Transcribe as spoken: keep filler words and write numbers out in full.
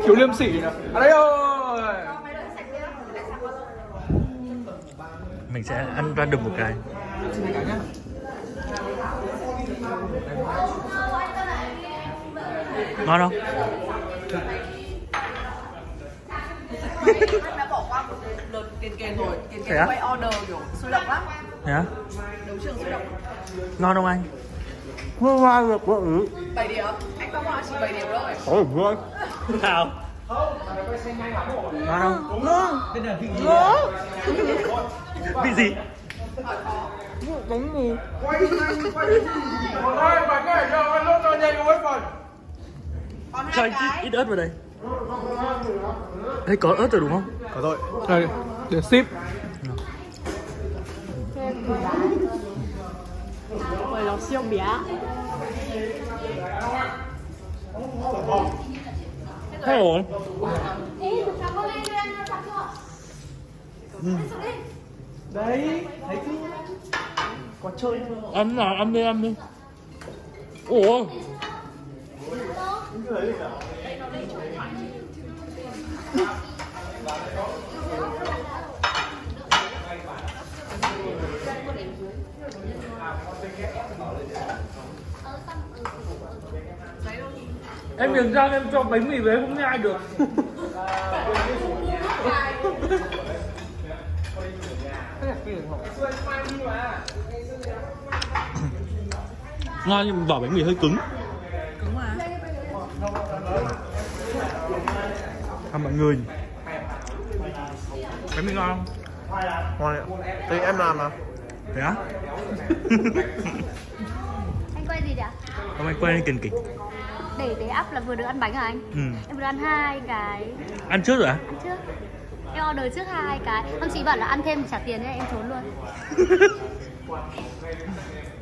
Thiếu liêm sỉ nhỉ. À đây rồi. Mình sẽ ăn ra được một cái. Ngon không? Anh đã bỏ qua một lượt tiền kèn rồi, tiền kèn quay order kiểu sôi động lắm. Hả? Đấu trường sôi động. Ngon không anh? Không ngon được quá. bảy điểm, anh không qua chỉ bảy điểm thôi. Ôi ngon. Sao? Ngon không? Ngon. Ngon. Vị gì? Đúng mù. Quay nhanh, quay nhanh. Ôi, bánh này cho anh lúc cho nhanh quá phần. Còn Cho hai anh cái. ít, ít ớt vào đây. Đây có ớt rồi đúng không? Có rồi. Đây, để ship. Bởi nó siêu bé. Thế ổn. Đấy, thấy chưa? Có chơi không? Ăn nào, ăn đi, ăn đi. Ủa? Em nhận ra em cho bánh mì về không nhai được. Ngon nhưng vỏ bánh mì hơi cứng. Cứng mà. À, mọi người, bánh mì ngon không? Ngon ạ. Thế em làm mà. Thế á? Anh quay gì đấy ạ? Không, anh quay lên kìa kìa. Để cái app là vừa được ăn bánh hả anh? Ừ. Em vừa ăn hai cái. Ăn trước rồi à? Ăn trước. Em order trước hai cái. Ông chị bảo là ăn thêm thì trả tiền nên em trốn luôn.